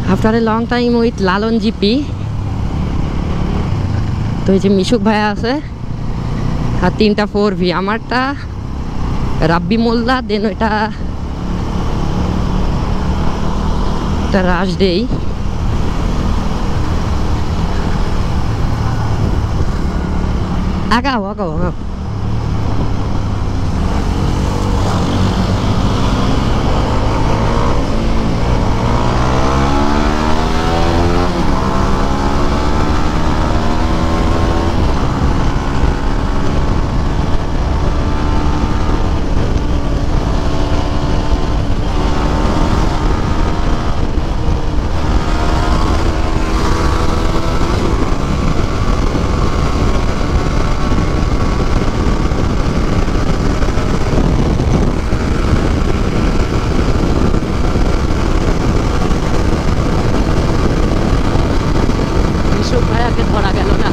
After a long time with Lalon GP. তো এই যে মিশুক ভাইয়া আছে আর 3টা 4V, আমারটা রাব্বি মোল্লা, দেন ওইটা রাশ দেই। আগাও আগাও আগাও। ভাইয়াকে ধরা গেল না।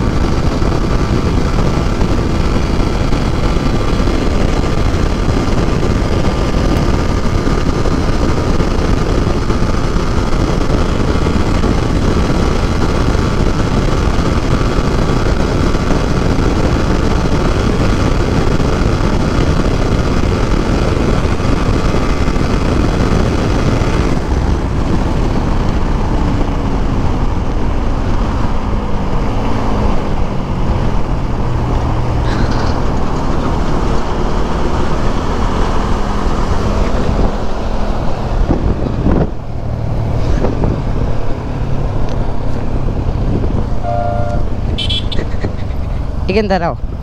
এখানে দাঁড়াও।